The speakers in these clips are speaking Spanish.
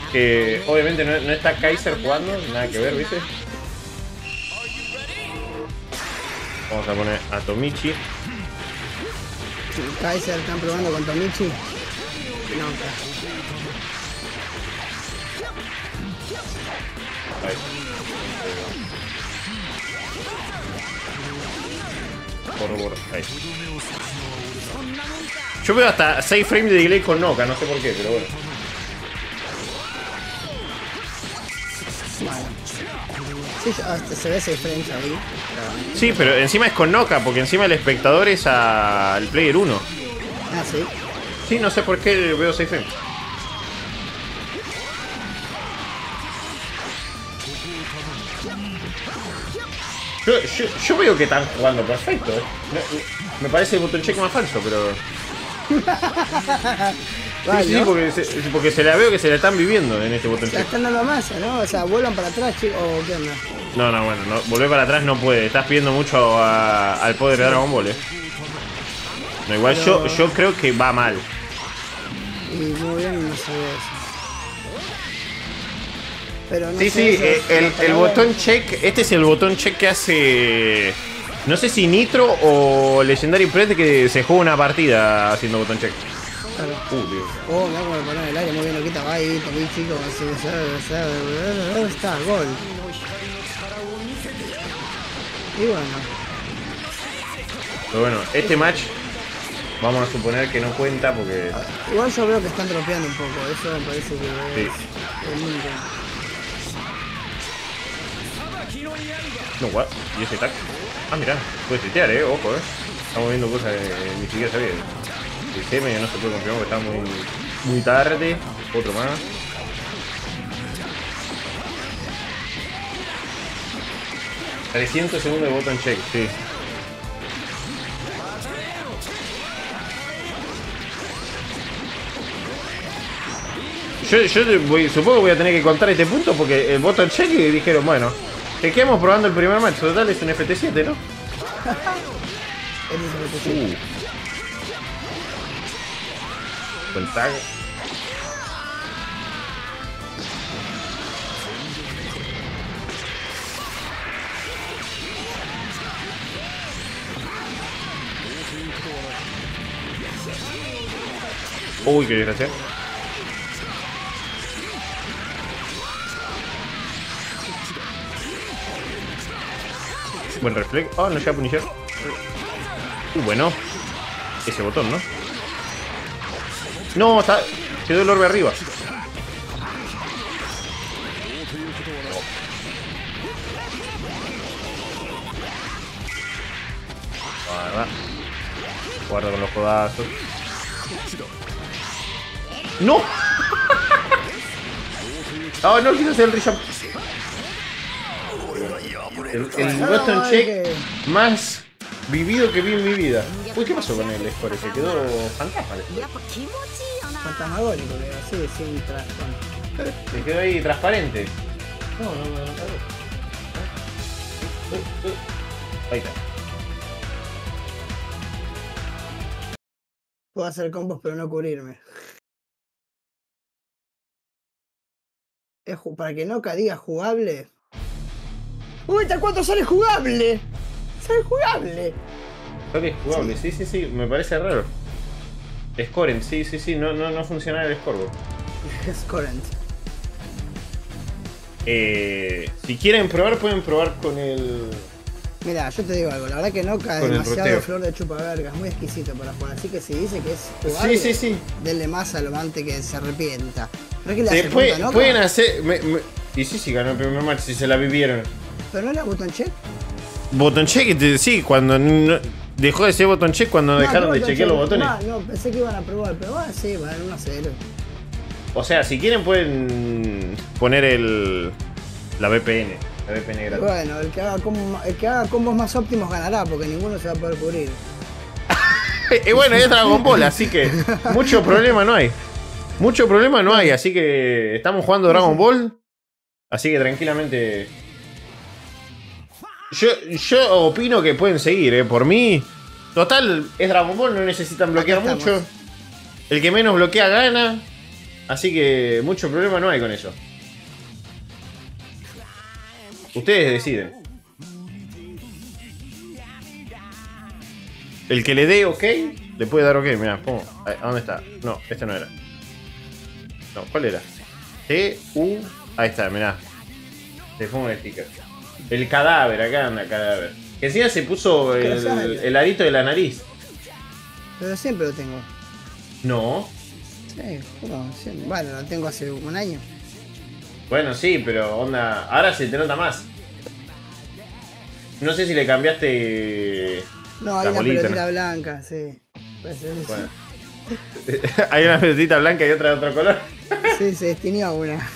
que obviamente no está Kaiser jugando, nada que ver, ¿viste? Vamos a poner a Tomichi. Kaiser están probando con Tomichi. No, Ahí. Por ahí. Yo veo hasta 6 frames de delay con Noka, no sé por qué, pero bueno. Bueno. Sí, se ve 6 frames ahí. Sí, pero encima es con Noka, porque encima el espectador es al player 1. Ah, sí. Sí, no sé por qué veo 6 frames. Yo veo que están jugando perfecto. Me parece el botón check más falso, pero... Vale, sí, ¿no? porque se la veo que se la están viviendo en este botón Ya check. están dando masa, ¿no? O sea, vuelan para atrás, chicos. ¿O qué onda? No, bueno, no, volver para atrás no puede. Estás pidiendo mucho al poder de Dragon Ball, No, igual pero... yo creo que va mal. Y muy bien no se ve eso. Pero no Sí, sé, sí, eso, el botón check, este es el botón check que hace... No sé si Nitro o Legendary Press que se juega una partida haciendo botón check. Claro. Dios. Oh, me hago poner el aire, muy bien, Loquita, va ahí, tomé chico, está, gol. Y bueno. Pero bueno, este match vamos a suponer que no cuenta porque... Igual yo veo que están dropeando un poco, eso me parece que Sí. es muy bien. No, what? ¿Y ese tag? Ah, mirá, puede tuitear, ojo, Estamos viendo cosas que ni siquiera sabía. El CM no se puede confirmar porque está muy tarde. Otro más. $300 segundos de button check, sí. Yo supongo que voy a tener que contar este punto porque el button check y dijeron, bueno, te quedamos probando el primer match. Total es un FT7, ¿no? Con tag. Uy, qué desgracia. Buen reflex. Oh, no llega a Punisher. Bueno. Ese botón, ¿no? No, está... quedó el orbe arriba. Guarda con los codazos. ¡No! Oh, no quiso hacer el Risham. El button check más vivido que vi en mi vida. Uy, ¿qué pasó con el score? Se quedó fantasma. Fantasmagórico, así, sin trasfondo. Se quedó ahí transparente. No. Ahí está. Puedo hacer combos pero no cubrirme. Para que Noka diga jugable. ¡Uy, tal cuánto sale jugable! ¡Sale jugable! Sale jugable, sí, me parece raro. Scorent, sí, no funciona el scoreboard. Scorent. Si quieren probar, pueden probar con el... Mira, yo te digo algo, la verdad que Noka es demasiado flor de chupavergas, muy exquisito para jugar, así que si dice que es jugable, sí. denle más a lo antes que se arrepienta. ¿Pero qué le hace punto a Noka? Pueden hacer... Y sí, ganó el primer match, si se la vivieron. ¿Pero no era button check? Button check, sí, cuando... dejó de ser button check cuando dejaron de chequear los botones. No, pensé que iban a probar, pero bueno, sí, van 1-0. O sea, si quieren pueden poner la VPN. La VPN gratis. Bueno, el que haga combos más óptimos ganará, porque ninguno se va a poder cubrir. Y bueno, es Dragon Ball, así que mucho problema no hay. Mucho problema no hay, así que estamos jugando Dragon Ball. Así que tranquilamente... Yo opino que pueden seguir, por mí. Total, es Dragon Ball, no necesitan bloquear mucho. El que menos bloquea gana. Así que mucho problema no hay con eso. Ustedes deciden. El que le dé ok, le puede dar ok. Mirá, pongo. ¿A dónde está? No, este no era. No, ¿cuál era? T-U. Ahí está, mirá. Te pongo el sticker. El cadáver, acá anda el cadáver. Que encima se puso el arito de la nariz. Pero siempre lo tengo. No. Sí, bueno, siempre. Bueno, lo tengo hace un año. Bueno, sí, pero onda. Ahora se te nota más. No sé si le cambiaste. No, hay una pelotita blanca, sí. Bueno. Hay una pelotita blanca y otra de otro color. Sí, se destinió una.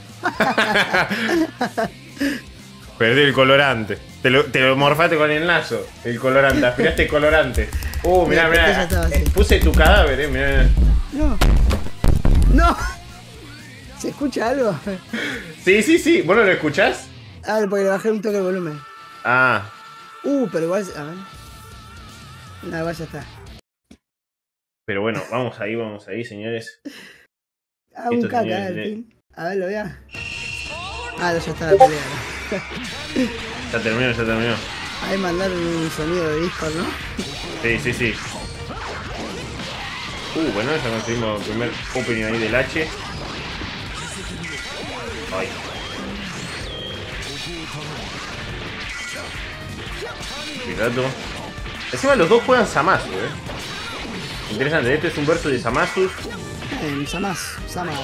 Perdí el colorante. Te lo morfaste con el lazo. El colorante, aspiraste el colorante. Mirá, mirá. Puse tu cadáver, mirá. No. ¡No! ¿Se escucha algo? Sí. ¿Vos no lo escuchás? Ah, porque le bajé un toque el volumen. Ah. Pero igual. A ver. No, igual ya está. Pero bueno, vamos ahí, señores. Un caca, A ver, lo vea. Ya está la pelea. Ya terminó. Ahí mandaron un sonido de Discord, ¿no? Sí. Bueno, ya conseguimos el primer opening ahí del H. Ay. Cuidado. Encima los dos juegan Zamasu, Interesante, este es un verso de Zamasu. Samas.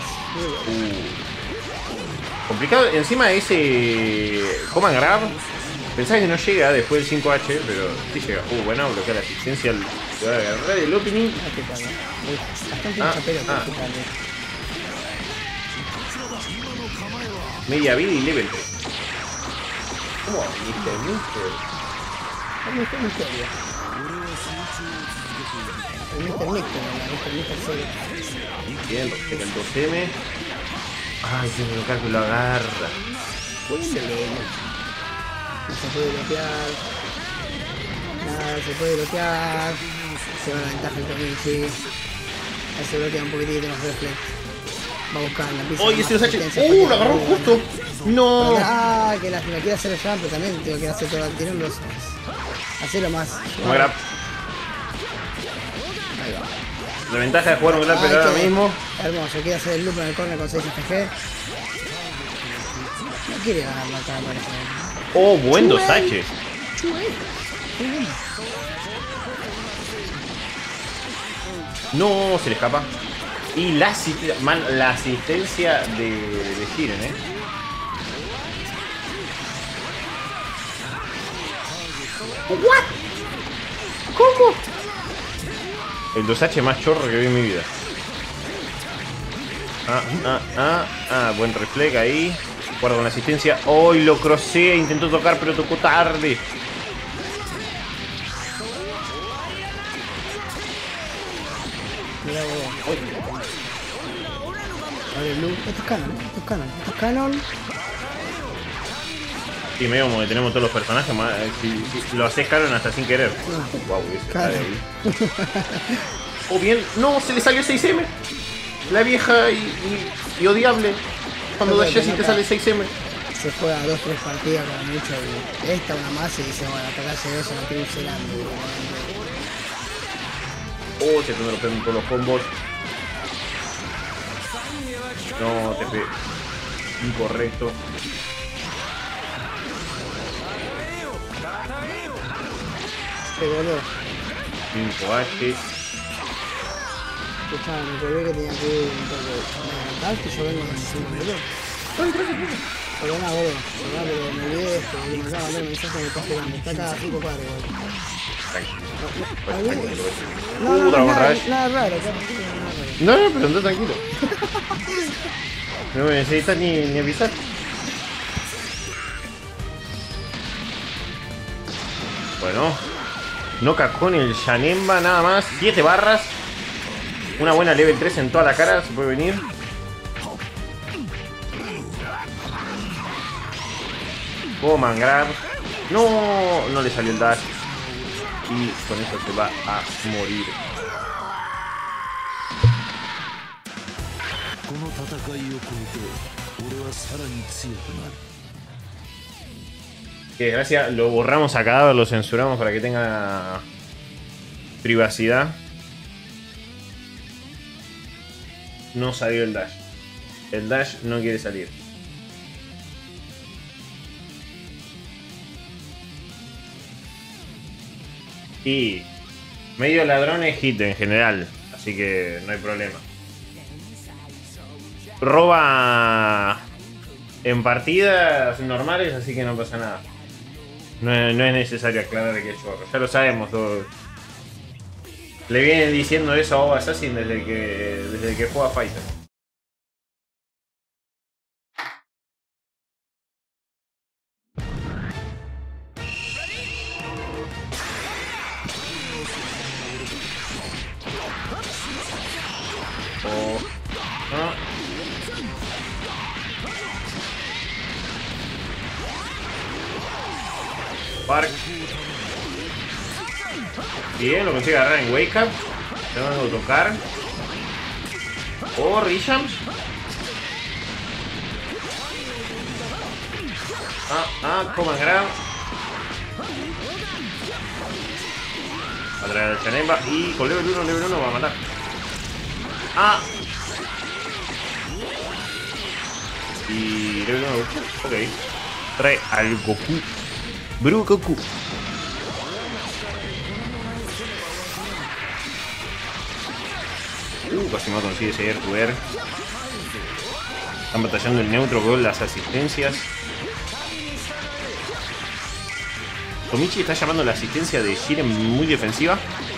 Complicado, encima ese Command Grab. Pensaba que no llega después del 5H, pero sí llega. Bueno, bloquea la asistencia. Se va a agarrar el opening. Bastante Media vida y level 3. ¿Cómo? Mister. El Mister Cero. Bien, respeta el 2M. Ay, tiene que que lo agarra. No se puede bloquear. Nada, se puede bloquear. Se va a la ventaja el Tomichi. Ahí se bloquea un poquitito más reflex. Va a buscar la pista. ¡Oye, ese los H! ¡Lo agarró justo! ¡No! Que la quiere hacer el jump, pero también tengo que hacer todo el tirón. Hacerlo más. Grab. Ahí va. La ventaja de jugar un grab pero ahora mismo. Hermoso, quiere hacer el loop en el corner con 6 FG. No quiere ganar la cámara. Buen 2H. No, se le escapa. Y la asistencia de Jiren, ¿What? ¿Cómo? El 2H más chorro que vi en mi vida. Buen reflex ahí. Guarda con la asistencia. Hoy lo crossea, intentó tocar pero tocó tarde. Mirá vos. Vale, Blue. Esto es canon. Y medio como que tenemos todos los personajes. Si lo haces canon hasta sin querer. Wow, ese está de ahí. Bien. No, se le salió el 6M. La vieja y odiable. Cuando de Jessie te sale 6M. Se juega 2-3 partidas con mucho. Esta una más y dice, bueno, atacarse 2 en la tribu celando. Se te rompen todos los combos. No, te pegué. Incorrecto. Qué boludo. 5H. Escuchame, me acordé que tenía que ir un poco. ¿Me adelantaste? Yo vengo en el segundo minuto. Perdona, boludo. Perdona, pero me olvidé de esto. Me acaba de mandar un mensaje en el pase grande. Está cada 5 cuadros, nada raro. No, pero anda tranquilo. No me necesitas ni avisar. Bueno, Noca con el Janemba nada más. 7 barras. Una buena level 3 en toda la cara. Se puede venir. Command Grab. No le salió el dash. Y con eso se va a morir. Qué desgracia, lo borramos a cadáver, lo censuramos para que tenga privacidad. No salió el dash. El dash no quiere salir. Y medio ladrón es hit en general, así que no hay problema. Roba en partidas normales, así que no pasa nada. No es necesario aclarar que es chorro. Ya lo sabemos todos. Le vienen diciendo eso a Ova Assassin desde que juega Fighter. Park. Bien, lo consigue agarrar en Wake Up. Le van a tocar. Risham. Command Grab. Va a traer al Chanemba y con level 1 va a matar. Y level 1 ok. Trae al Goku. Bru Goku. Casi no consigue seguir Air. Están batallando el neutro con las asistencias. Tomichi está llamando la asistencia de Jiren muy defensiva.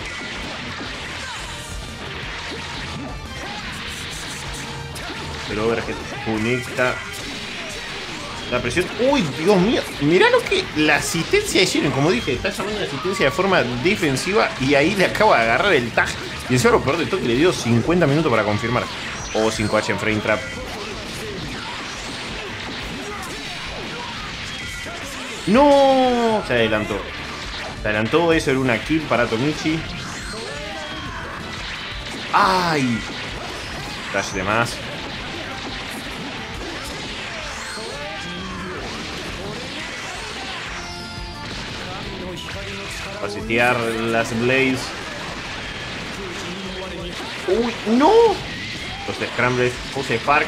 Pero Overhead conecta la presión. ¡Uy, Dios mío! Mirá lo que la asistencia de Jiren, como dije, está llamando la asistencia de forma defensiva y ahí le acaba de agarrar el tag. Y encima lo peor de todo que le dio 50 minutos para confirmar. 5H en frame trap. ¡No! Se adelantó. Se adelantó, eso era una kill para Tomichi. ¡Ay! Dash de más. Pasetear las Blades. ¡Uy, no! Los Scrambles, puse Park.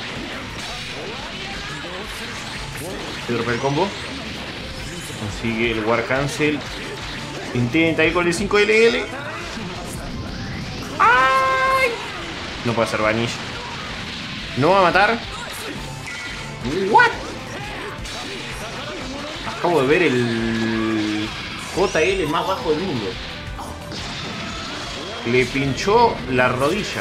Se rompe el combo. Consigue el War Cancel. Intenta ir con el 5LL. ¡Ay! No puede hacer Vanish. No va a matar. ¿What? Acabo de ver el JL más bajo del mundo. Le pinchó la rodilla.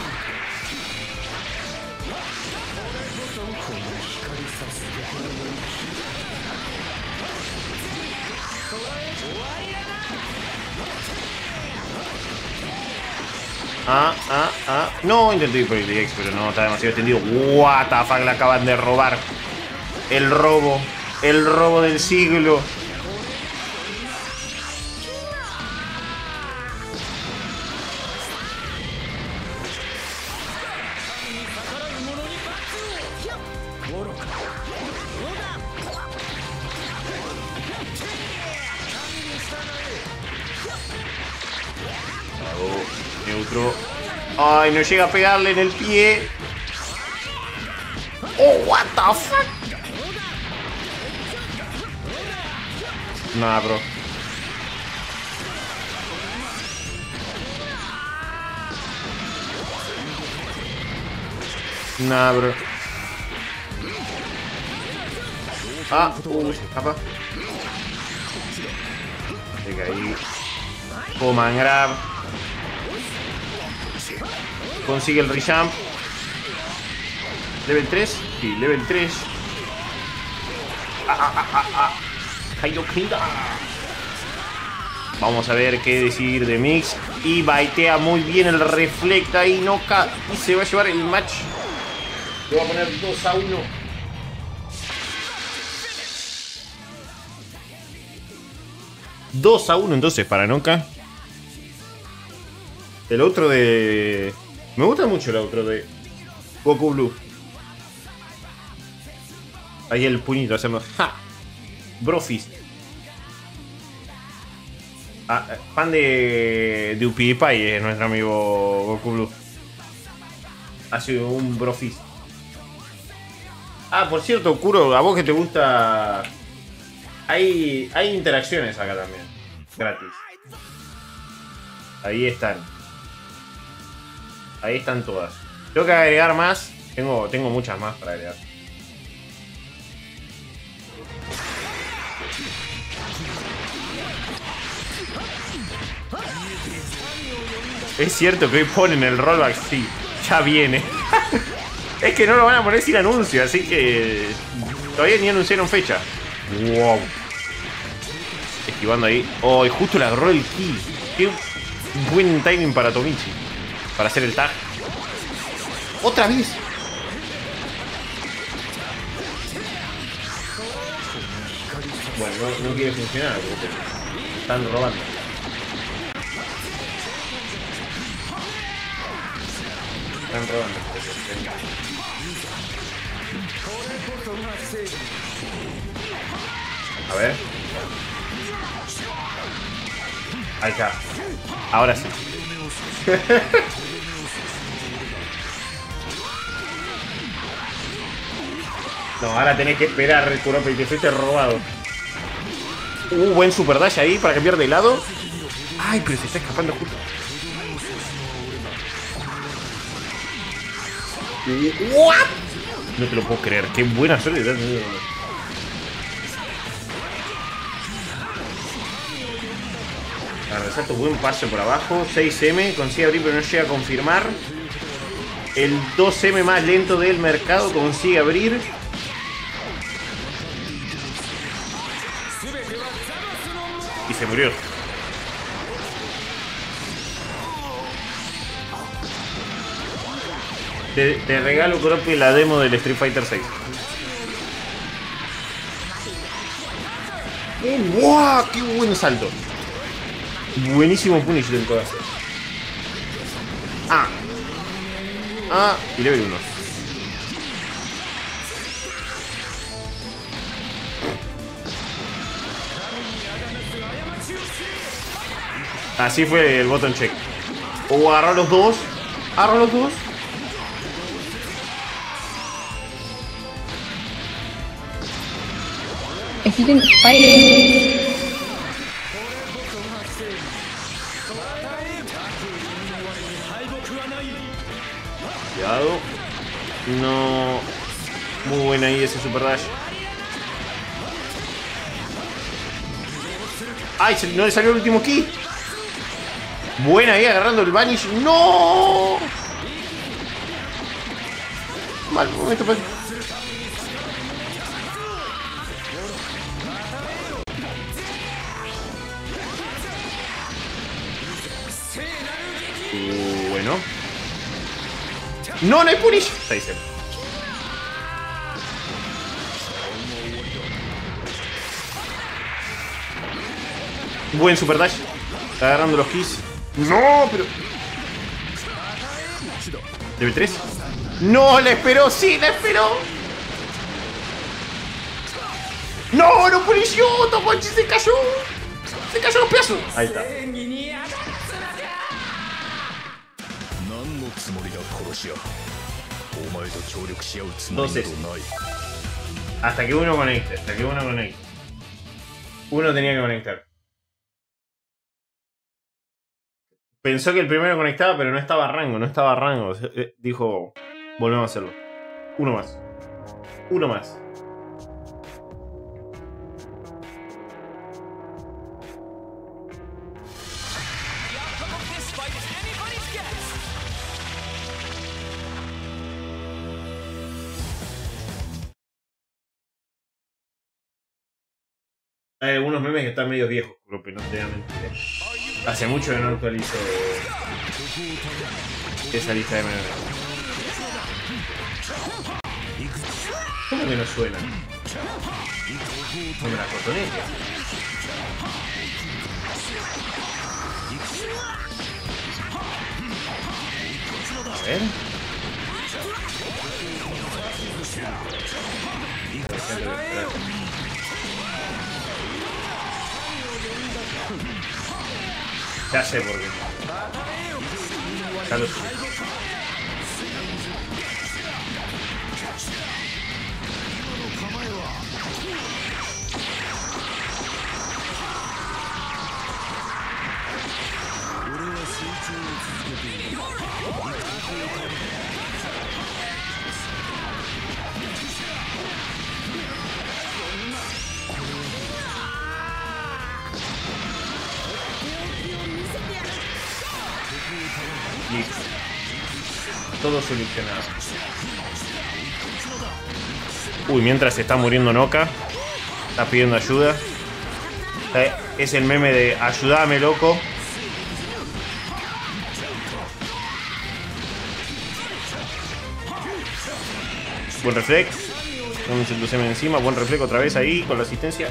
No, intenté ir por el DX, pero no, está demasiado extendido. What the fuck, le acaban de robar. El robo del siglo. Neutro. Ay, no llega a pegarle en el pie. Oh, what the fuck. Nah, bro. Nah, bro. Se escapa. Llega ahí. Command Grab. Consigue el Rejump. Level 3. Sí, level 3. Vamos a ver qué decir de Mix. Y baitea muy bien el Reflecta y Noca. Y se va a llevar el match. Le va a poner 2-1. $2-1 entonces para Noca. El otro de... Me gusta mucho el otro de Goku Blue. Ahí el puñito hacemos. ¡Ja! Brofist. Ah, fan de PewDiePie es nuestro amigo Goku Blue. Ha sido un Brofist. Ah, por cierto, Kuro, a vos que te gusta. Hay interacciones acá también. Gratis. Ahí están. Ahí están todas. Tengo que agregar más. Tengo muchas más para agregar. Es cierto que hoy ponen el rollback, sí. Ya viene. Es que no lo van a poner sin anuncio, así que todavía ni anunciaron fecha. Wow. Esquivando ahí. Oh, y justo le agarró el ki. Qué buen timing para Tomichi. Para hacer el tag. ¡Otra vez! Bueno, no quiere funcionar. Están robando. Están robando. A ver. Ahí está. Ahora sí. No, ahora tenés que esperar, Kurope, te fuiste robado. Buen super dash ahí para cambiar de lado. Ay, pero se está escapando justo. ¿What? No te lo puedo creer. Qué buena suerte. Resalto, buen paso por abajo. 6M, consigue abrir pero no llega a confirmar. El 2M más lento del mercado consigue abrir. Y se murió. Te regalo, Kurope, la demo del Street Fighter 6. ¡Wow! ¡Qué buen salto! Buenísimo punish del corazón. Y level 1. Así fue el button check. Agarró los dos. Agarró los dos. If you didn't fight it. Cuidado. No. Muy buena ahí ese super dash. ¡Ay! No le salió el último ki. Buena ahí agarrando el Vanish. ¡No! Mal momento para... Bueno. No hay punish. 6-0. Buen super dash. Está agarrando los keys. No, pero... ¿Level 3? No, le esperó, sí, le esperó. No, no punishió. Tomochi se cayó. Se cayó los pedazos. Ahí está. Entonces, hasta que uno conecte, Uno tenía que conectar. Pensó que el primero conectaba, pero no estaba a rango, Dijo, volvemos a hacerlo. Uno más. Hay algunos memes que están medio viejos, creo que no te voy a mentir. Hace mucho que no actualizo esa lista de memes. ¿Cómo que no suena? No me la cotoné. A ver. Ya sé por qué. Ya lo sé. Listo. Todo solucionado. Uy, mientras se está muriendo Noka. Está pidiendo ayuda. Es el meme de ayúdame, loco. Buen reflex. Un Zetsuseme encima. Buen reflex otra vez ahí con la asistencia.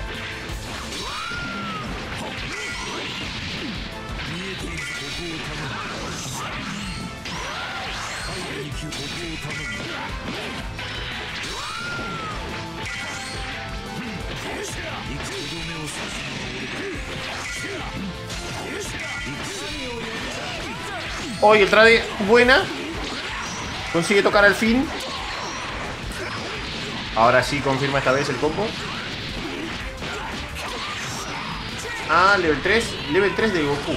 Hoy el trade buena. Consigue tocar al fin. Ahora sí confirma esta vez el combo. Ah, level 3. Level 3 de Goku.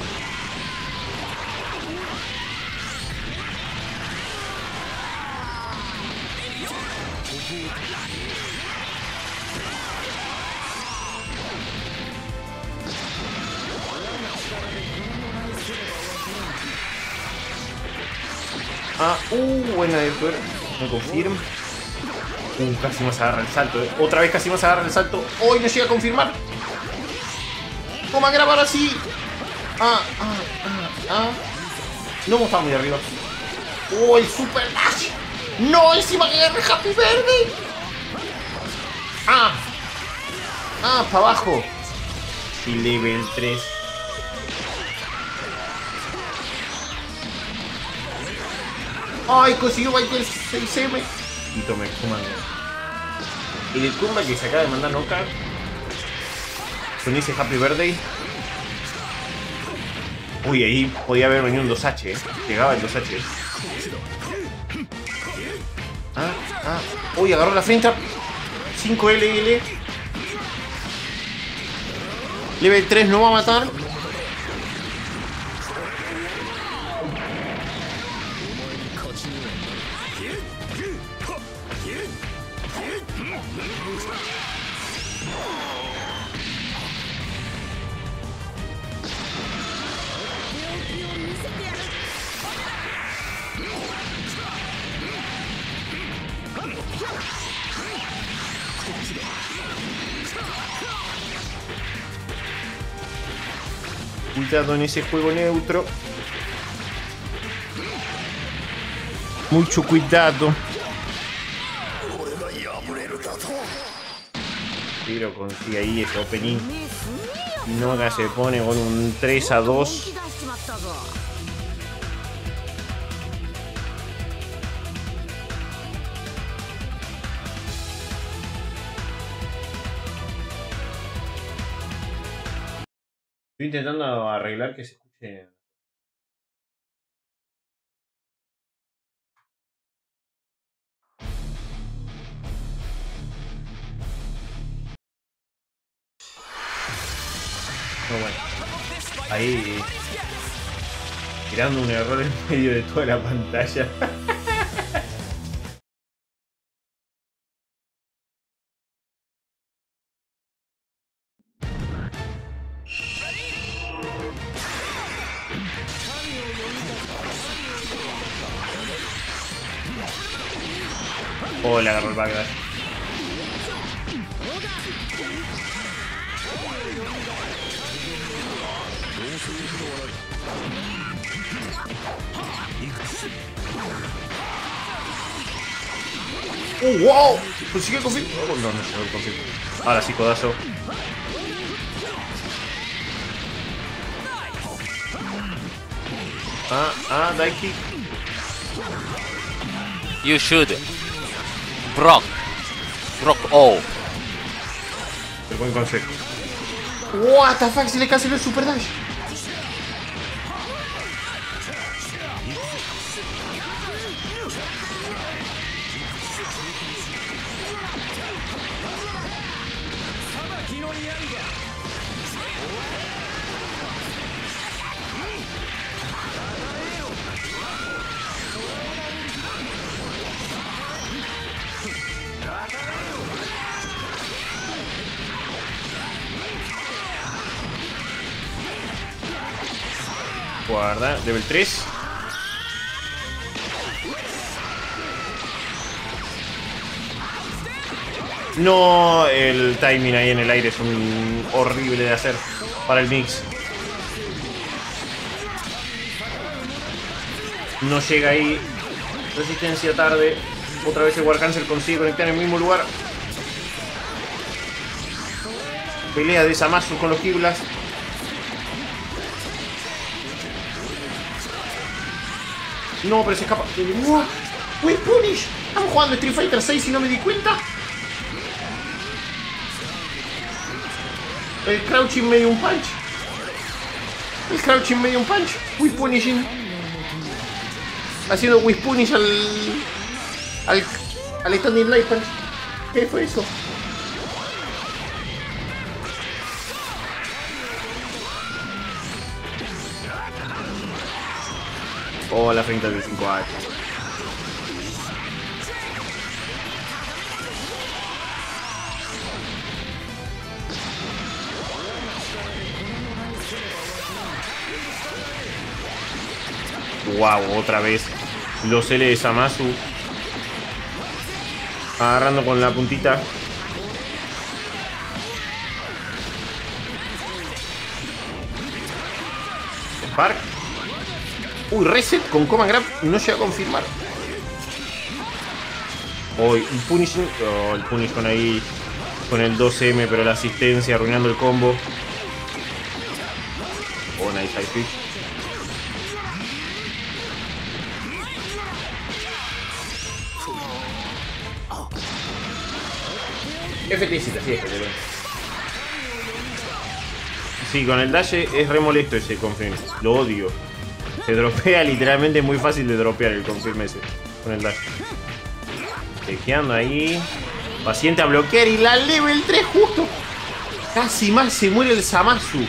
Ah, buena de Héctor. Me confirma. Casi más agarra el salto. Otra vez casi más agarra el salto. Hoy no llega a confirmar. ¿Cómo a grabar así? No hemos estado muy arriba. El super dash. No, encima que agarre Happy Verde. Para abajo. Y level 3. Ay, consiguió Michael 6M. Y tomé comando. Y el combo que se acaba de mandar Noka con ese Happy Birthday. Uy, ahí podía haber venido un 2H, Llegaba el 2H. Uy, agarró la frente. 5 LL. Level 3 no va a matar. Cuidado en ese juego neutro. Mucho cuidado. Pero consigue ahí ese opening. Noga se pone con un 3-2. Estoy intentando arreglar que se escuche. No, bueno. Ahí. Tirando un error en medio de toda la pantalla. Le agarró el backdash. ¡Wow! ¿Consigue el confirmo? No llegó el confirmo. Ahora sí, codazo. Daiki. You should. Brock O. El buen consejo. What the fuck, se le canceló el super dash. Guarda, level 3. No, el timing ahí en el aire es un horrible de hacer para el mix. No llega ahí. Resistencia tarde. Otra vez el War Cancel consigue conectar en el mismo lugar. Pelea de Zamasu con los Kiblas. No, pero se escapa. ¡Uy, Punish! Estamos jugando Street Fighter 6 y no me di cuenta. El crouching medio un punch. El crouching medio un punch. Whip punishing. Haciendo whip punish al standing light punch. ¿Qué fue eso? Oh, la frente de 5H. Wow, otra vez los L de Zamasu agarrando con la puntita. Spark. Uy, reset con Command Grab no llega a confirmar. Uy, el punish. Oh, el punish con ahí. Con el 2M, pero la asistencia arruinando el combo. Oh, nice high fish. FTZ, sí, FTZ. Sí, con el dash es re molesto ese confirm. Lo odio. Se dropea literalmente, muy fácil de dropear el confirm ese. Con el dash. Chequeando ahí. Paciente a bloquear y la level 3 justo. Casi más se muere el Zamasu.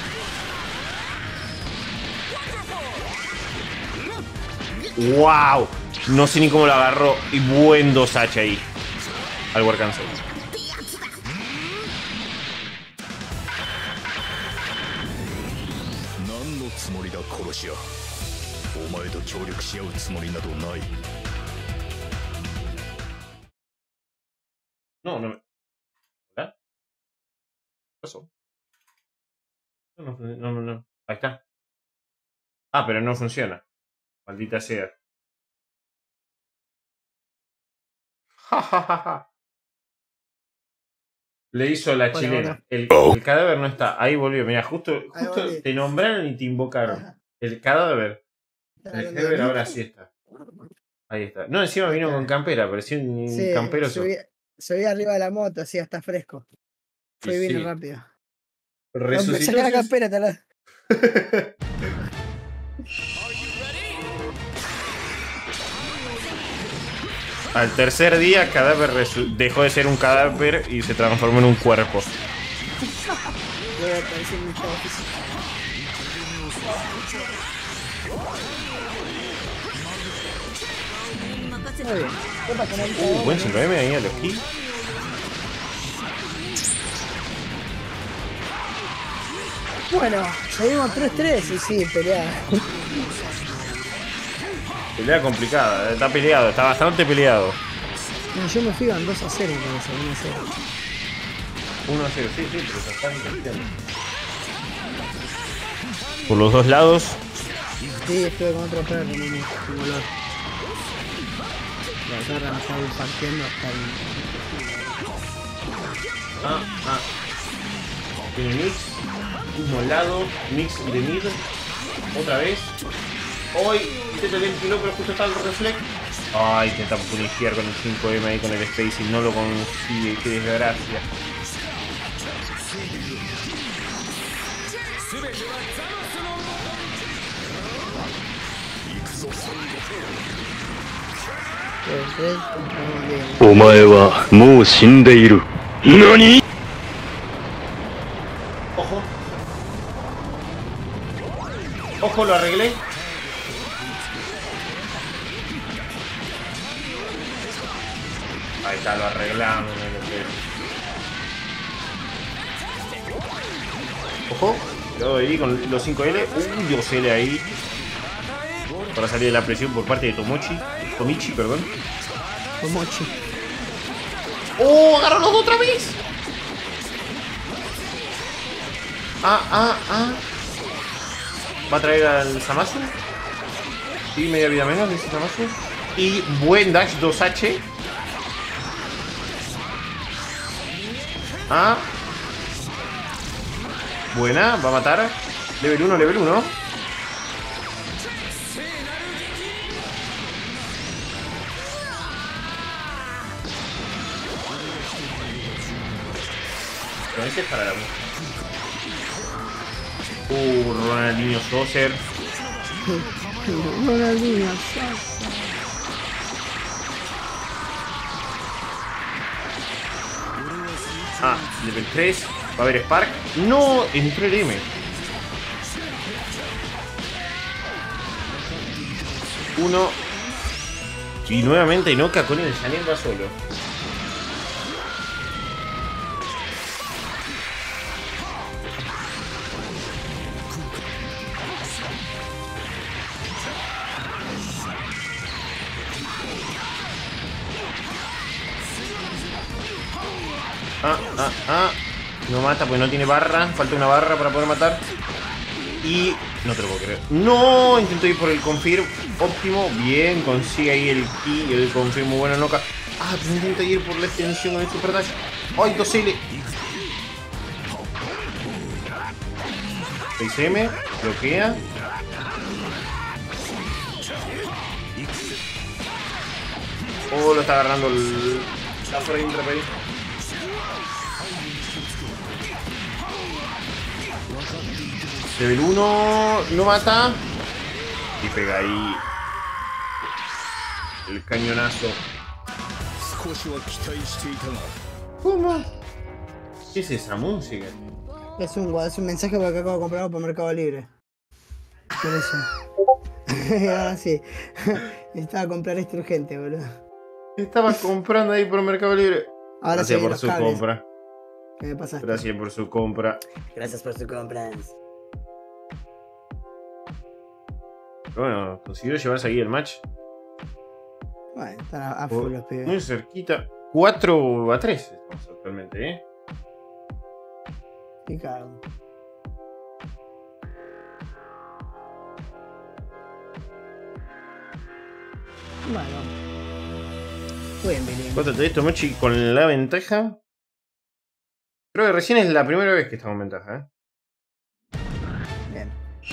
Wow. No sé ni cómo lo agarró. Y buen 2H ahí. Al War Cancel. No, no me... ¿Verdad? ¿Qué pasó? No. Ahí está. Ah, pero no funciona. Maldita sea. Le hizo la chilena. El cadáver no está. Ahí volvió. Mira, justo te nombraron y te invocaron. El cadáver. El cadáver ahora sí está. Ahí está. No, encima vino con campera. Pareció un camperoso. Subí arriba de la moto, así hasta fresco. Fue bien rápido. Resucitó. Saca la campera, talá. Al tercer día, cadáver dejó de ser un cadáver y se transformó en un cuerpo. Buen 5M ahí a los kills. Bueno, seguimos 3-3 y sí, peleada. Pelea complicada, está peleado, está bastante peleado. No, yo me fui a 2-0 con eso, 1-0. 1-0, sí, pero se están invirtiendo. Por los dos lados. Sí, estuve con otro perro, como olor. La perra me estaba partiendo hasta el... Tiene mix, mismo lado, mix de mid, otra vez. Hoy intento el kilo, pero justo está el reflex. Ay, intenta puniciar con el 5M ahí con el Space y no lo consigue. Qué desgracia. Ojo. Ojo, lo arreglé. Ahí está, lo arreglamos. Ojo, cuidado ahí con los 5L. 2L ahí. Para salir de la presión por parte de Tomichi, perdón. Tomochi. ¡Oh! ¡Agarró los dos otra vez! Va a traer al Zamasu. Sí, media vida menos de ese Zamasu. Y buen dash 2H. Buena, va a matar. Level 1, level 1. Pero ese es para la Ronaldinho Saucer. Ronaldinho. Level 3. Va a haber Spark. No, entró el M. 1. Y nuevamente Inoka con el Shanen va solo. No mata porque no tiene barra. Falta una barra para poder matar. Y no te lo puedo creer. No, intento ir por el confirm. Óptimo, bien, consigue ahí el ki, el confirm, muy bueno, Noka. Pero intenta ir por la extensión con el super dash. ¡Ay, 2L! 6M, bloquea. Lo está agarrando la frame trap ahí. Level 1, no mata. Y pega ahí el cañonazo. ¿Cómo? ¿Qué es esa música? Es un mensaje porque acabo de comprarlo por Mercado Libre. Por eso. Ahora sí. Necesitaba comprar esto urgente, boludo. Estaba comprando ahí por Mercado Libre. Ahora Gracias sí, por su compra. ¿Qué me pasaste? Gracias por su compra. Gracias por su compra. Bueno, consiguió llevarse ahí el match. Bueno, están a full los pibes. Muy cerquita. 4-3 estamos actualmente, Picado. Bueno. Bien, bien. 4-3, Tomochi con la ventaja. Creo que recién es la primera vez que estamos en ventaja, Bien.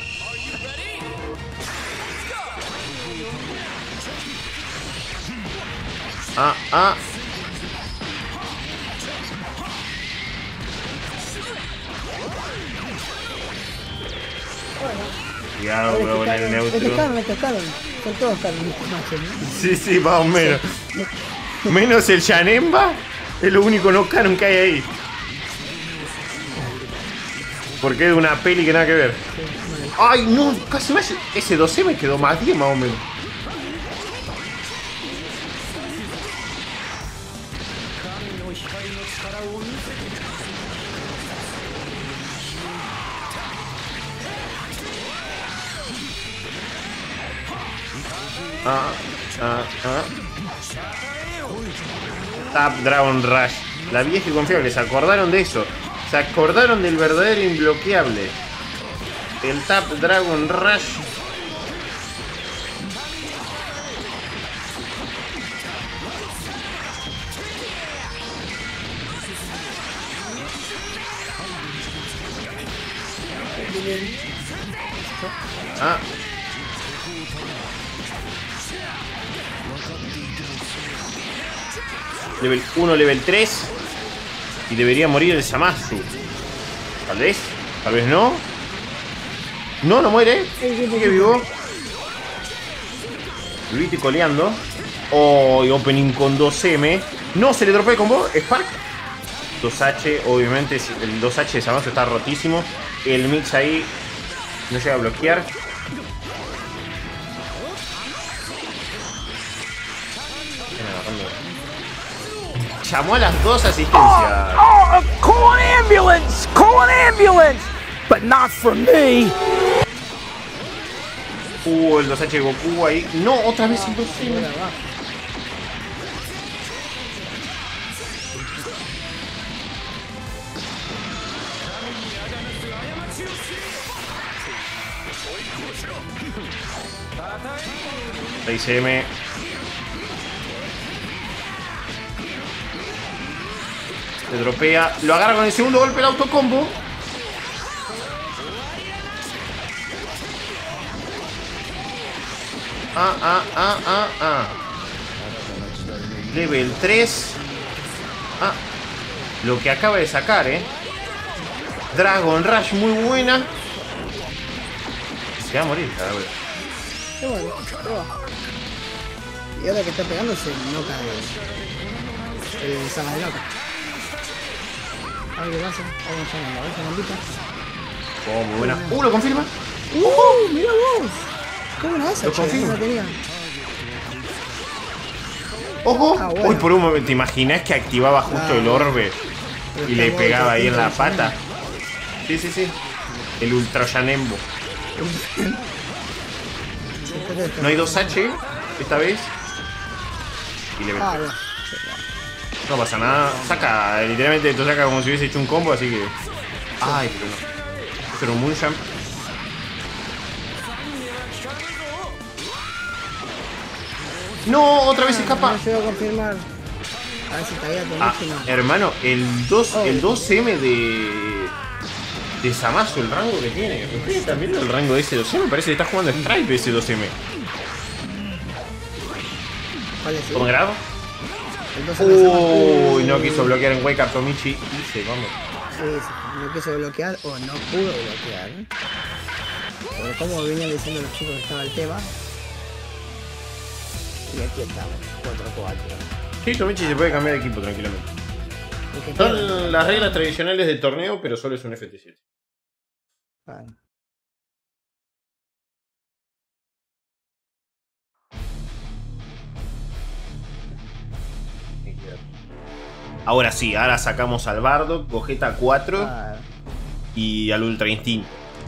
Cuidado, bro, con el neutro. Me tocaron. Son todos caros, ¿no? Sí, más o menos. Menos el Shanemba. Es lo único no canon que hay ahí. Porque es de una peli que nada que ver. ¡Ay, no! Casi más. Ese 12 me quedó más 10 más o menos. Tap Dragon Rush. La vieja y confiable. Se acordaron de eso. Se acordaron del verdadero imbloqueable. El Tap Dragon Rush. Level 1, level 3. Y debería morir el Zamasu. Tal vez no. No, no muere. Sigue vivo. Luigi coleando. Oh, y opening con 2M. No, se le dropea el combo. Spark. 2H, obviamente el 2H de Zamasu está rotísimo. El mix ahí no llega a bloquear. Llamó a las 2 asistencias. Call an ambulance! Call an ambulance! But not for me! El 2H de Goku ahí. No, otra vez el 2M. 6M. Se dropea. Lo agarra con el segundo golpe el autocombo. Level 3. Lo que acaba de sacar, Dragon Rush muy buena. Se va a morir, cabrón. Qué bueno, y ahora que está pegando se noca el Sama de Noca. A ver qué pasa. Vamos a ver esa bombita. Oh, muy buena. Lo confirma. Mira vos. Qué buena esa, Lo confirma. No tenía. Ojo. Bueno. Uy, por un momento, ¿te imaginas que activaba justo el orbe y le pegaba ahí en la pata? Sí. El Ultra Yanembo. No hay 2H esta vez. Y le Bueno. no pasa nada. Saca, literalmente te saca como si hubiese hecho un combo, así que. Ay, pero no. Pero Moonjump. No, otra vez escapa. No se va a confirmar. A ver si caía con hermano, el 2M de Zamasu, el rango que tiene. ¿Ustedes están viendo el rango de ese 2M? Parece que está jugando Stripe ese 2M. ¿Cuál es? ¿Cómo grado? No quiso bloquear en Wake Up Tomichi y se vamos. Sí, no quiso bloquear o no pudo bloquear. Pero como venían diciendo los chicos que estaba el tema. Y aquí estamos, 4-4. Sí, Tomichi se puede cambiar de equipo tranquilamente. Son las reglas tradicionales del torneo, pero solo es un FT7. Bueno. Ahora sí, ahora sacamos al Bardock, Gogeta 4 y al Ultra Instinto.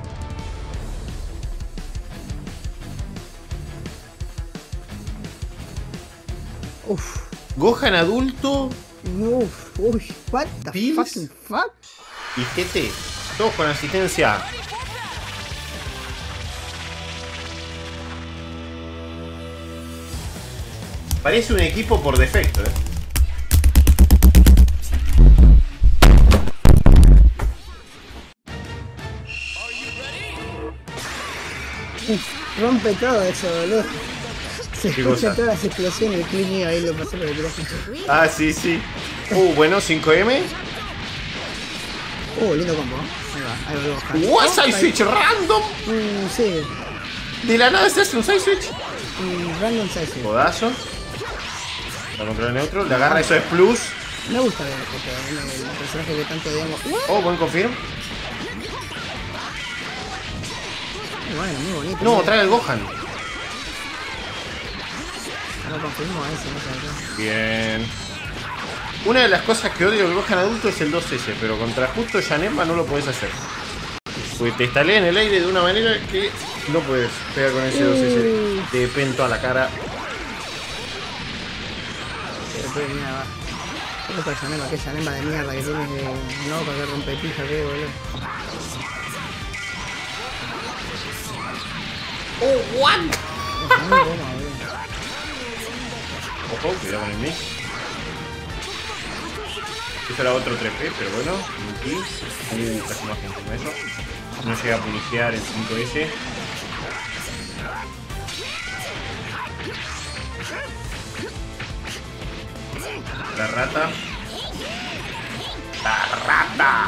Gohan adulto. What the Pills fucking fuck? Y GT. Todos con asistencia. Parece un equipo por defecto, Rompe todo eso, boludo. Se escuchan cosa? todas las explosiones, el clip mío ahí lo pasé por el teléfono. Sí. Bueno, 5M. Lindo combo. Ahí va el Gohan. Side switch random. Sí. De la nada se hace un side switch. Random side switch. Codazo. La controla neutro. Le agarra eso de plus. Me gusta ver el personaje que tanto digamos. Buen confirm. Bueno, muy bonito. No, trae el Gohan. No confirmo a ese, no sé qué. Bien. Una de las cosas que odio del Gohan adulto es el 2S, pero contra justo Yanemba no lo podés hacer. Porque te estalea en el aire de una manera que no puedes pegar con ese 2S. Te pento a la cara. Después mira, va. ¿Cómo está Yanemba? ¿Qué Yanemba de mierda que tiene que no para que rompe pija, qué boludo? What? Es muy goma, boludo. Ojo, cuidado con el mix. Eso era otro 3P, pero bueno. Aquí. Casi más gente con eso. No llega a puniciar el 5S. esta rata. ¡La rata!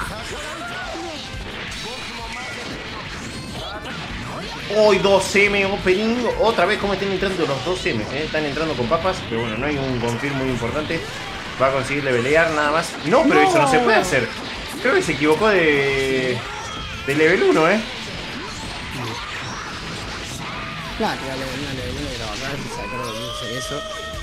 Hoy 2M opening. Otra vez, como están entrando los 2M. Están entrando con papas. Pero bueno, no hay un confirm muy importante. Va a conseguir levelear nada más. No, pero eso no se puede hacer. Creo que se equivocó de level 1, Claro, que level 1, pero acá se sacó de hacer eso.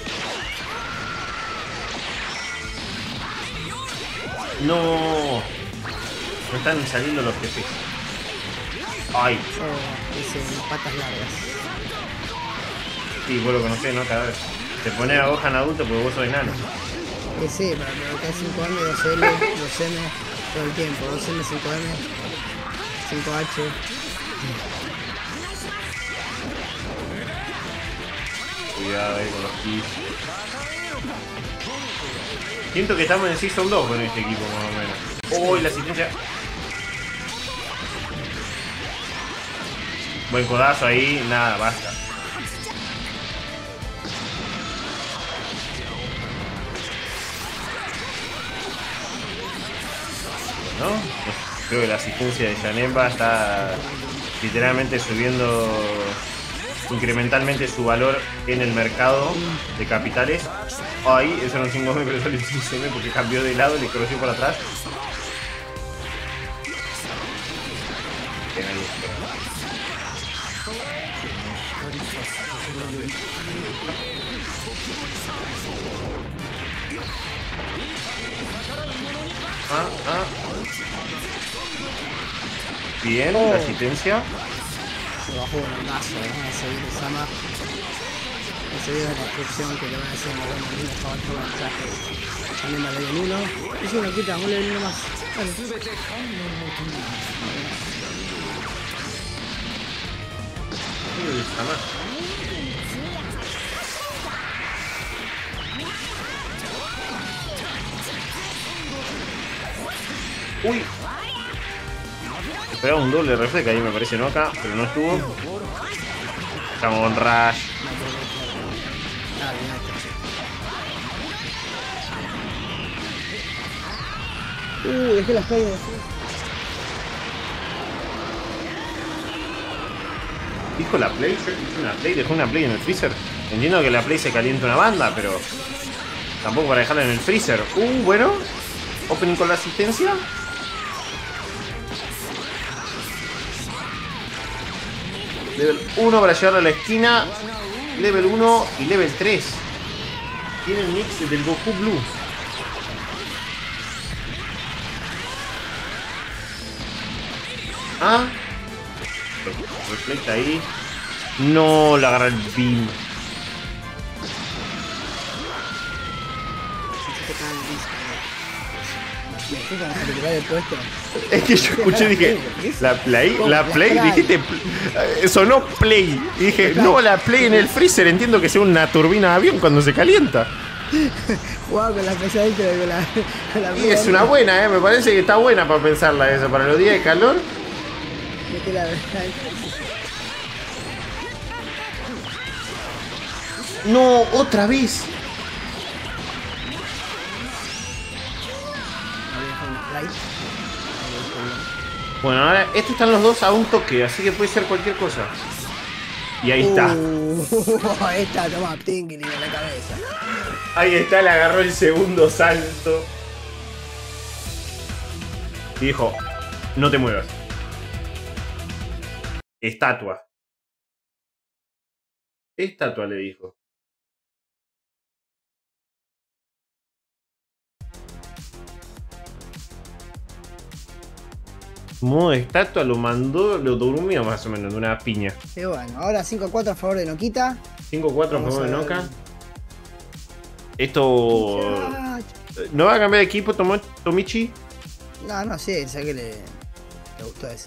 No. No están saliendo los jefes. Ay. Dicen patas largas. Sí, vos lo conocés, ¿no? Cada vez. Te pones a Gohan adulto porque vos sos enano. Sí, pero acá es 5M, 2L, 2M todo el tiempo. 2M, 5M, 5H. Cuidado ahí con los kills. Siento que estamos en Season 2 con este equipo más o menos. Uy, la asistencia. Buen codazo ahí, nada, basta. ¿No? Creo que la asistencia de Janemba está literalmente subiendo incrementalmente su valor en el mercado de capitales. Ay, eso no es 5M, pero solo es 6M porque cambió de lado y le croció por atrás. Bien, la asistencia. Se bajó un mazo, van a seguir Sama. Va a seguir la construcción que le van a hacer los buenos niños para otro mensaje. También la level 1. Y si uno quita, un level 1 más. Vale. Uy. Esperaba un doble reflex ahí me parece, ¿no? Acá, pero no estuvo. Estamos con Rush. Dejé las calles. ¿Dijo la Play? Yo hice una Play, dejó una Play en el freezer. Entiendo que la Play se calienta una banda, pero tampoco para dejarla en el freezer. Bueno. Opening con la asistencia. Level 1 para llevarlo a la esquina. Level 1 y level 3. Tiene el mix del Goku Blue. Ah. Reflecta ahí. No, la agarra el beam. Es que yo escuché y dije, la play, dijiste, sonó play. Y dije, no, la play en el freezer, entiendo que sea una turbina de avión cuando se calienta. Wow, con la pesadita de la y es una buena, me parece que está buena para pensarla eso, para los días de calor. Mete la verdad. No, otra vez. Bueno, ahora estos están los dos a un toque, así que puede ser cualquier cosa. Y ahí está. Ahí está, toma, Tinky en la cabeza. Ahí está, le agarró el segundo salto. Y dijo, no te muevas. Estatua. Estatua le dijo. Modo estatua lo mandó, lo durmió más o menos de una piña. Y bueno, ahora 5-4 a favor de Nokita. 5-4 a favor de Noka. Esto... ¿No va a cambiar de equipo Tomichi? No, no sé, sé que le gustó ese.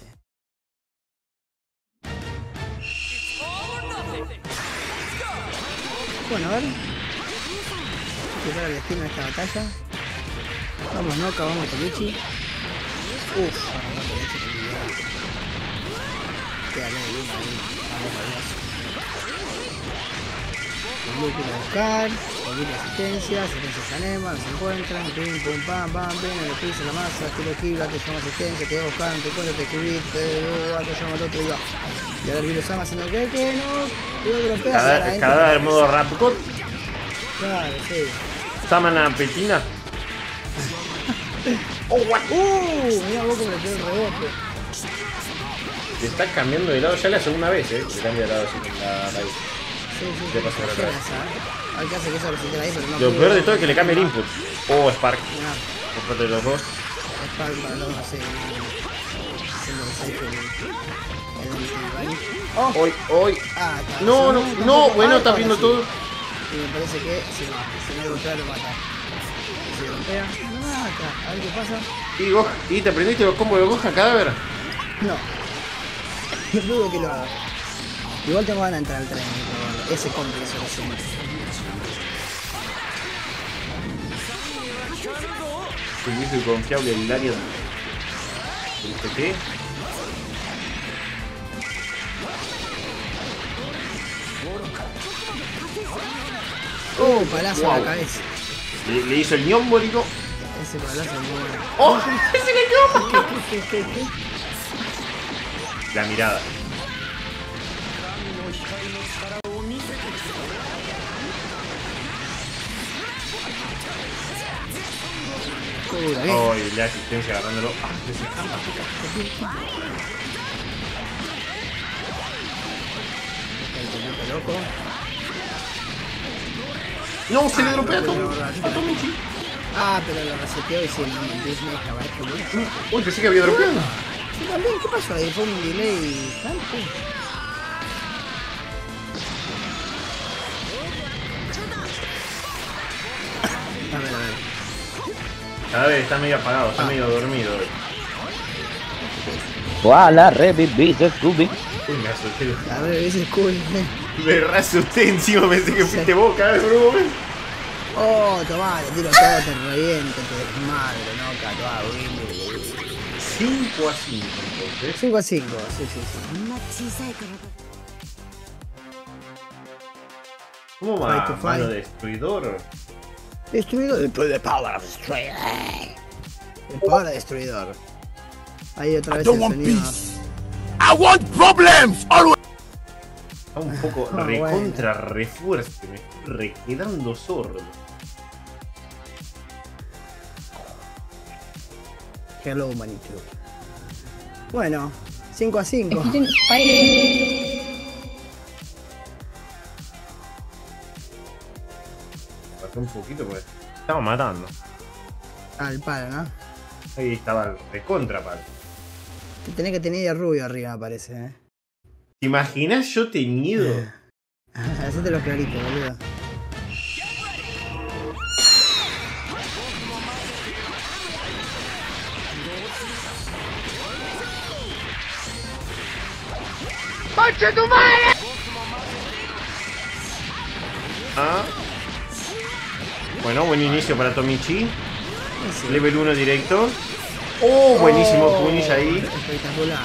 Bueno, a ver. Llegar al destino de esta batalla. Vamos Noka, vamos Tomichi. Uff, vamos Tomichi con cuidado. Queda bien ahí, vamos Blue quiere buscar, poquita asistencia Sanema, no se encuentran, pim, pum, pam, pam, pim, en el piso, la masa, tiro kibla, te llama asistencia, te voy a buscar, te encuentro, te escribí, te llamo al otro y va. Y ahora el virus Sama haciendo que no, cada del modo Rapcot. Claro, sí. Samana Petina. Mira vos cómo le pegó el rebote. Se está cambiando de lado ya la segunda vez, se cambia de lado así con la raíz. Sí, ¿Qué pasa por acá? Hay que hacer que eso lo sintiera ahí, pero no. Lo peor de todo es que le cambia el input. Oh, Spark. No. Por parte de los dos. Spark para los dos, sí. Hoy. No, bueno, está viendo todo. Y me parece que si no golpea lo mata. Si golpea, no mata. A ver qué pasa. ¿Y te aprendiste los combos de Gohan cadáver? No. No dudo que lo haga. Igual tengo ganas de entrar al tren, pero ese combo que se lo siento. El viejo y confiable el Larian. ¿El PT? Palazo wow. en la cabeza. Le hizo el ñombólico. Ese palazo es muy bueno. ¡Oh! ¡Ese le quedó! ¿Qué? La mirada. Oh, y la asistencia agarrándolo. Loco. No, se le dropea a Tomichi. Pero lo reseteó y sí, no me entiendes. Uy, pensé que había dropeado. Sí, también, ¿qué pasó ahí? Fue un delay tanto. A ver. Cada vez está medio apagado, está medio dormido. ¡Wala, reviviste, Scooby! Uy, me asusté. A ver, ese es cool. Me asusté encima, pensé que fuiste vos cada vez por un momento. Tomá, te tiro todo, te reviento, te desmadre, no, catoa, 5-5 entonces. 5-5, sí. ¿Cómo Fight va? to fight. Mano destruidor. Destruidor después de Power of Destroyer. El Power Destruidor. Ahí otra vez el sonido. I want problems always. Está un poco recontra refuerce, me estoy quedando sordo. Hello, Manitou. Bueno, 5-5. Bajé un poquito porque estaba matando. Al palo, ¿no? Ahí estaba el recontra palo. Te tenés que tener el rubio arriba, me parece, ¿Te imaginas yo teñido? Hacete los claritos, boludo. ¡Conche tu madre! Bueno, buen inicio para Tomichi. Level 1 directo. Oh, buenísimo punish ahí. Espectacular.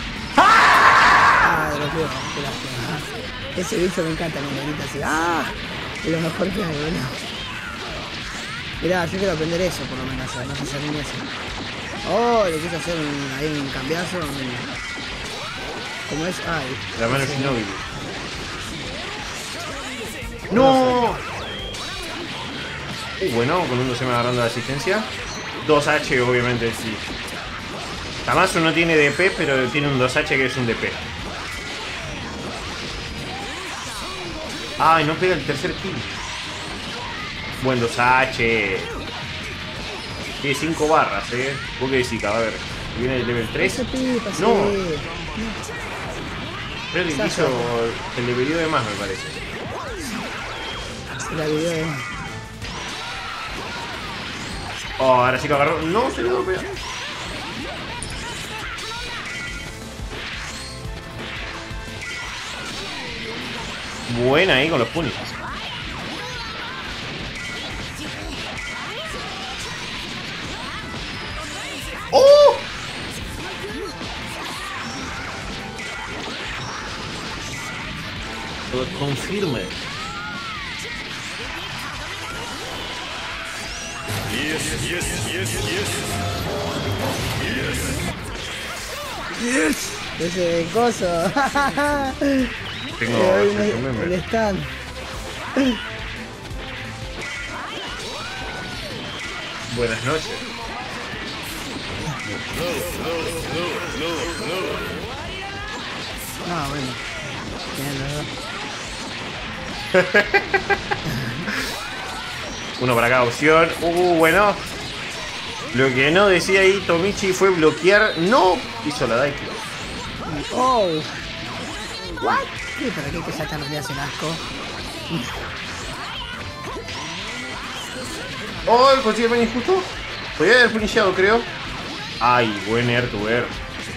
De lo peor, qué lástima. Ese bicho me encanta cuando grita así. Es lo mejor que hay, boludo. Mirá, yo quiero aprender eso por lo menos, no sé hacer ni eso. Le quiso hacer ahí un cambiazo. ¿Cómo es? La mano Shinobi. ¡No! Bueno, con un 2 me agarrando la asistencia. 2H obviamente sí. Tamasu no tiene DP, pero tiene un 2H que es un DP. Ay, no pega el tercer kill. Buen 2H. Tiene 5 barras, ¿Vos qué decís, a ver? ¿Viene el level 3? No. Creo que hizo el debería de más, me parece. Se la video de más. Ahora sí que agarró. No, se le golpea. Buena ahí con los punis. ¡Oh! Lo confirme. Ese coso. Tengo el stand. Buenas noches. No, bueno. Uno para cada opción. Bueno. Lo que no decía ahí Tomichi fue bloquear. No hizo la Daiki. Oh. What? Sí, ¿para qué que sacan los días en asco? Oh, consigue el injusto. Podría haber finishado, creo. Ay, buen air to air.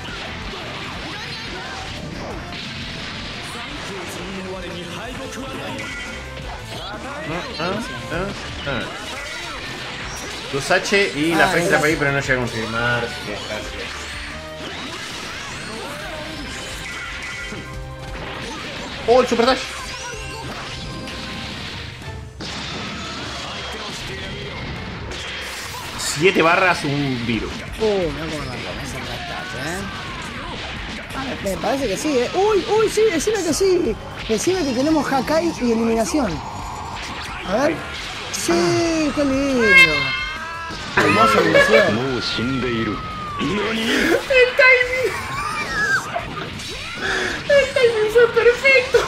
Dos H y la frente la pedí, pero no llega a confirmar. Oh, el super dash. Siete barras, un virus. No como no, me parece que sí, Uy, sí, decime que sí. Decime que tenemos Hakai y eliminación. A ver. Sí, qué lindo. Hermosa eliminación. El timing fue perfecto.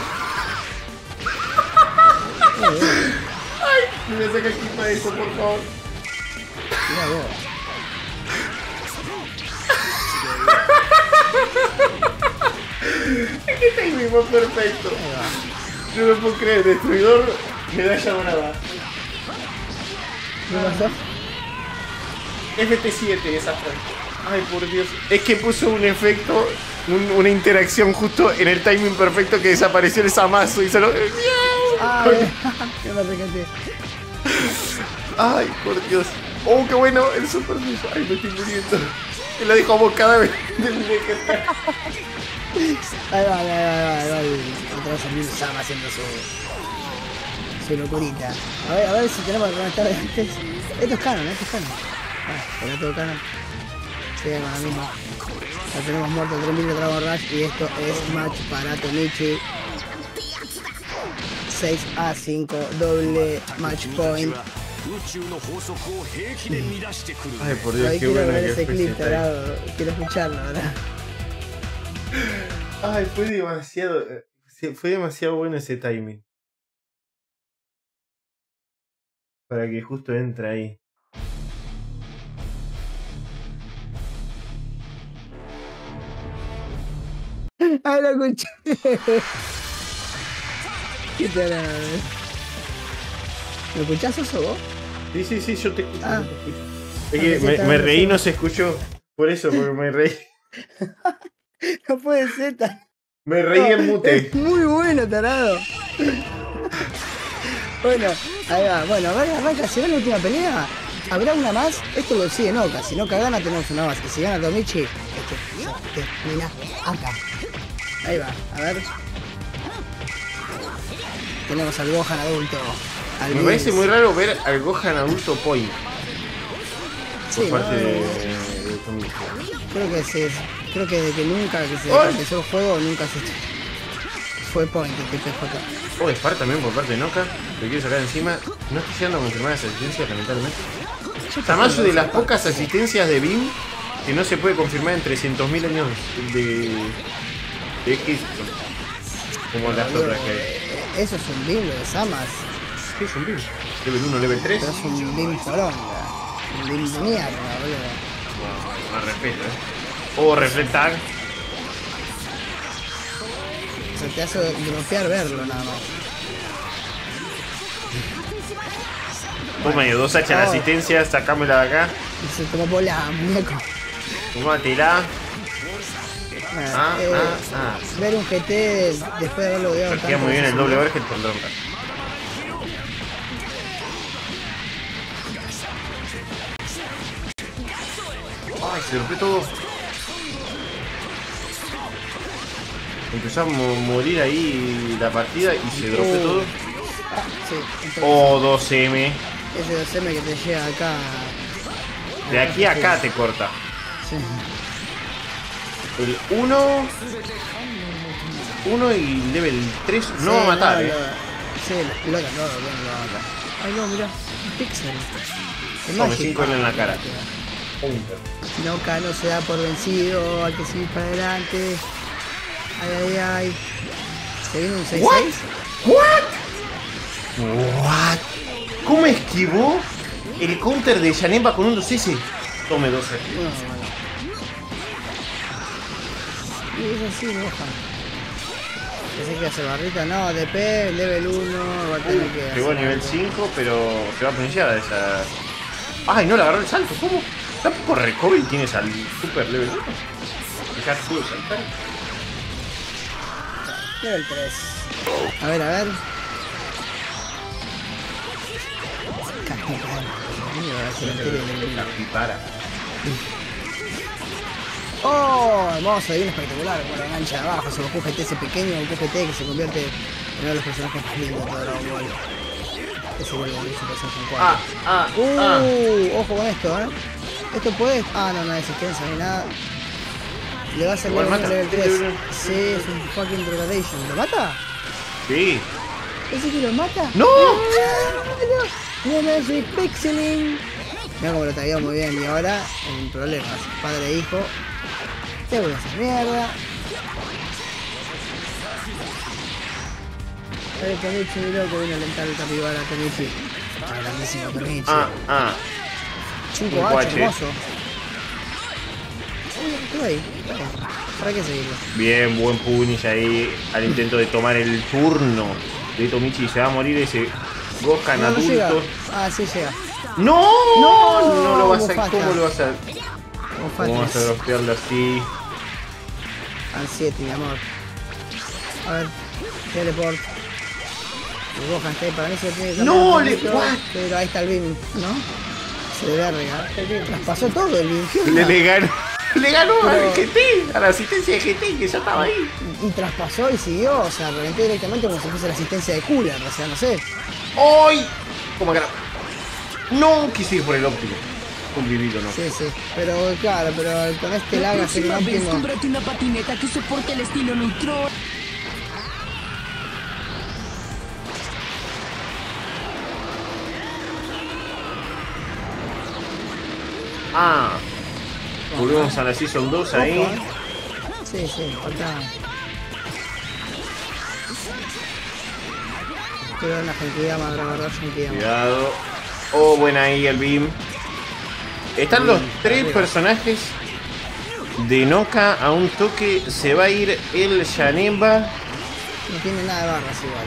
Ay, me saca aquí para eso, por favor. Mira vos. ¿Qué timing fue perfecto? No me puedo creer, destruidor, medalla dorada. ¿Qué pasó? FT7 esa frase. Ay, por Dios. Es que puso un efecto, una interacción justo en el timing perfecto que desapareció el Zamasu y solo... Ay, qué me recaté. Ay, por Dios. Oh, qué bueno, el super suyo. Ay, me estoy muriendo. Y la dijo a vos cada vez del Ahí va. Otra vez el mismo Sama haciendo su locurita. A ver si tenemos que conectar de antes. Esto es canon. Era todo canon. Sí, con la misma. Ya tenemos muerto el 3000 de Dragon Rush y esto es match para Tomichi. 6-5, doble match point. Ay, por Dios, qué quiero bueno ver que ese fue clip, ese tarado. Quiero escucharlo, ¿verdad? Ay, fue demasiado bueno ese timing. Para que justo entre ahí. Ay, lo escuché. ¿Qué tarado? ¿Me escuchás eso vos? Sí, yo te escucho. Ah. Yo te escucho. Es que me reí, no se escuchó. Por eso, porque me reí. No puede ser tan... Me reí en mute. Es muy bueno, tarado. Bueno, ahí va. Bueno, arranca. ¿Se ve la última pelea? ¿Habrá una más? Esto lo sigue Noka. Si Noka gana, tenemos una más. Y si gana Tomichi, termina acá. Ahí va. A ver. Tenemos al Gohan adulto. Me parece muy raro ver al Gohan adulto point. Por parte de Tomichi. Creo que desde que nunca que se empezó el juego, nunca se fue point que fue acá. Oh, Spar también por parte de Noka. Lo quiero sacar encima. No estoy llegando a confirmar las asistencias, lamentablemente. Tamayo de las pocas asistencias de Beam que no se puede confirmar en 300.000 años de Egipto. Como las otras que hay. Eso es un beam, lo de Samas. ¿Qué es un Beam? Level 1, level 3. Pero es un beam poronga. Un beam de mierda, boludo. Más respeto, Oh, reflect tag. Se te hace dropear verlo nada más. Toma, 2H en la asistencia, sacámela de acá. Y se tomó bola, muñeco. Tómatela. Ver un GT después de haberlo odiado tanto. Queda muy bien el doble overhead con Dronka. Ay, se rompió todo. Empezó a morir ahí la partida y se dropeó todo. Sí, entonces, Oh, 2M. ese 2M que te llega acá De aquí a acá te corta. Sí. El 1 y level 3 no va a matar, Sí, lo mata. Ay, no, mirá. Un pixel. Tome 5 en la cara. Noka no se da por vencido. Hay que seguir para adelante. Ay. ¿Se viene un 6-6? What? ¿Cómo esquivó el counter de Janemba con un 2S? Tome 12. Y eso sí, roja. Pensé que hace barrita, no, DP, level 1, va a tener que. Llegó a nivel 5, pero se va a punillar esa. Ay, no le agarró el salto, ¿cómo? ¿Tampoco recovery tienes al super level 1? Dejar pudo saltar. Level 3. A ver. Capipara. Oh, hermoso, bien espectacular. Con la gancha de abajo, se Goku GT ese pequeño, Goku GT que se convierte en uno de los personajes más lindos de Dragon Ball. Ese vuelve a su personaje en 4. Ojo con esto, Esto puede. No hay asistencia ni nada. Le va a hacer level 3. Sí, es un fucking degradation. ¿Lo mata? Sí. ¿Ese que lo mata? ¡No! No es pixeling. Mira cómo lo tagueó muy bien. Y ahora, en problemas. Padre e hijo. Te voy a hacer mierda. El Kenichi, loco, vino a alentar el capibara a Kenichi. Grandísimo Kenichi. 5H, hermoso. Estuve ahí. ¿Para qué seguirlo? Bien, buen punish ahí al intento de tomar el turno de Tomichi. Se va a morir ese Gohan adulto. Llega. Sí llega. ¡No! No lo vas a... Mufasa. ¿Cómo lo vas a...? ¿Cómo vas a dropearlo así? Al 7, mi amor. A ver. Teleport. El Gohan está ahí, para mí se lo tiene que ¡No! Pero ahí está el beam, ¿no? Se debe arreglar. Traspasó todo el beam. Le ganó al GT, a la asistencia de GT que ya estaba ahí. Y traspasó y siguió, o sea, reventé directamente como si fuese la asistencia de Cooler, o sea, no sé. ¡Ay! ¿Cómo que no quise ir por el óptimo? Un vivito, ¿no? Sí, pero claro, pero con este lag hacer un óptimo. Cómprate una patineta que soporte el estilo neutral. Volvemos a la Season 2 ahí. Sí, falta. Pero una Genkidama, Genkidama. Cuidado. Buena ahí el beam. Están los 3 personajes de Noka a un toque. Se va a ir el Janemba. No tiene nada de barras igual,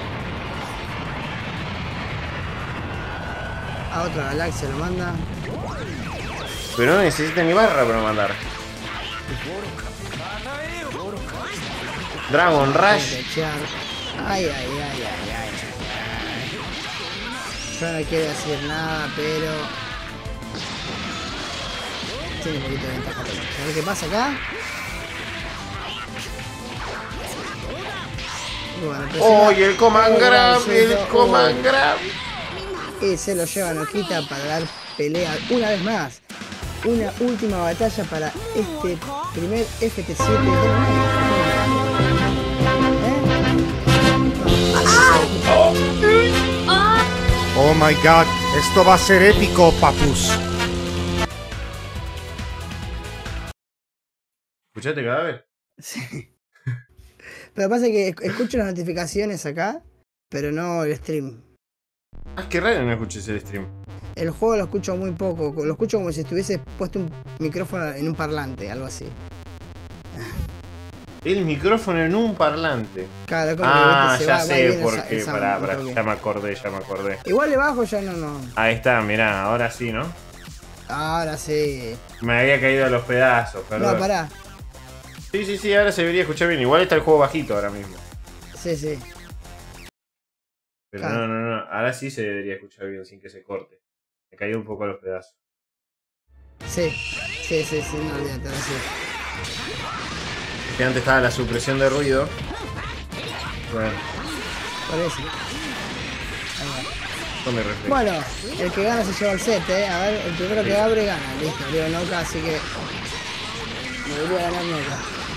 A otra galaxia lo manda. Pero no necesita ni barra para mandar. Dragon Rush. Ay. Yo no quiero decir nada, pero tiene un poquito de ventaja. A ver qué pasa acá. Bueno, Y el Command Grab, Y se lo lleva Nokita para dar pelea una vez más. Una última batalla para este primer FT7 de Oh my god, esto va a ser épico, papus. ¿Escuchaste cadáver? Sí. Pero pasa que escucho las notificaciones acá, pero no el stream. Qué raro no escuches el stream. El juego lo escucho muy poco, lo escucho como si estuviese puesto un micrófono en un parlante, algo así. El micrófono en un parlante. Claro, como que ya sé por qué. Pará, ya me acordé. Igual le bajo, ya no. Ahí está, mirá, ahora sí, ¿no? Ahora sí. Me había caído a los pedazos, perdón. No, pará. Sí, ahora se debería escuchar bien. Igual está el juego bajito ahora mismo. Sí. Pero no, ahora sí se debería escuchar bien sin que se corte. Me cayó un poco a los pedazos. Sí, no olvídate, ahora sí. Que antes estaba la supresión de ruido. Bueno. Parece. Ahí Tome reflejo. Bueno, el que gana se lleva el set, A ver, el primero que abre gana. Listo, abrió Noca, así que... me debería ganar Noca.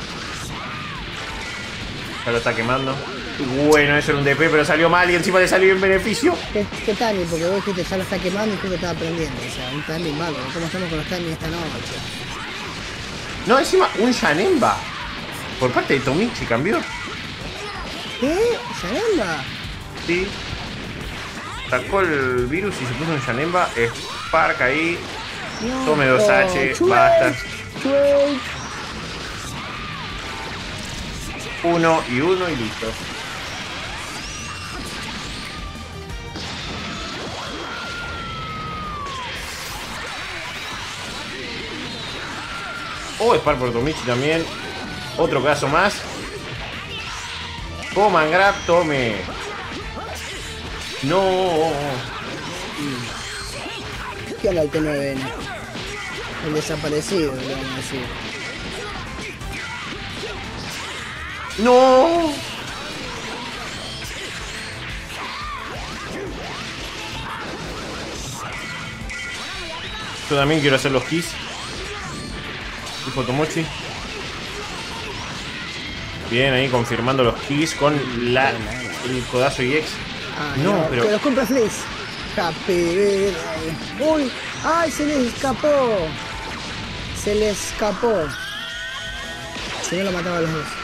Ya lo está quemando. Bueno, eso era un DP, pero salió mal y encima le salió en beneficio. ¿Qué timing? Porque vos dijiste ya lo está quemando y justo estaba aprendiendo. O sea, un timing malo. ¿Cómo estamos con los timings esta noche? No, encima un Janemba. Por parte de Tomichi cambió. ¿Qué? ¿Janemba? Sí. Sacó el virus y se puso un Janemba. Spark ahí. No, Tome 2H. Basta. Chuey. 1 y 1 y listo. Oh, Spark por Tomichi también. Otro caso más. Coman grab, tome. No. ¿Qué onda el T9N? El desaparecido, le vamos a decir. No. Yo también quiero hacer los keys. Dijo Tomochi. Bien, ahí confirmando los keys con el codazo EX. Ah, no, pero... que los compra Fliss. Happy birthday. Uy, ay, se le escapó. Se le escapó. Si no lo mataba a los dos.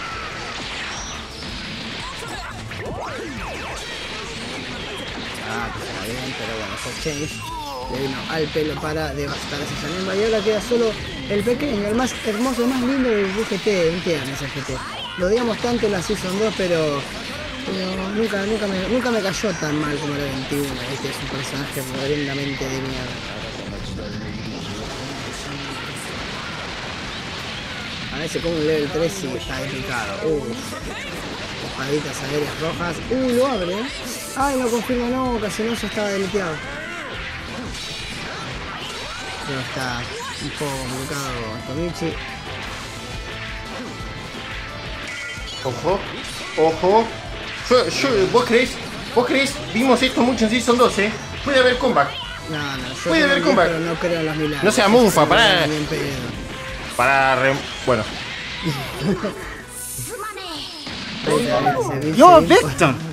Ah, pues está bien, pero bueno, fue change. Le vino al pelo para devastar a ese Janemba. Y ahora queda solo el pequeño, el más hermoso, el más lindo del GT. Entiendan ese GT. Lo odiamos tanto en la Season 2, pero nunca me cayó tan mal como el 21. Este es un personaje horrendamente de mierda. A ver si con un level 3 sí está picado. Espaditas aéreas rojas. Lo abre. Ay, no confirma, no, casi no, ya estaba deleteado. Pero está un poco complicado Tomichi. Ojo, ojo. ¿Vos creés? Vimos esto mucho en Season 2, ¿eh? Puede haber comeback. No, yo puede haber comeback. Pero no creo en los milagros. No sea mufa, pará. Bueno. You're a victim.